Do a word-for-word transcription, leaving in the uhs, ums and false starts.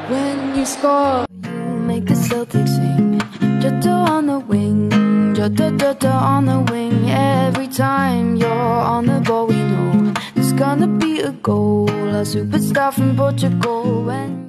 When you score, you make the Celtics sing. Jota on the wing, Jota, Jota on the wing. Every time you're on the ball, we know there's gonna be a goal. A superstar from Portugal. When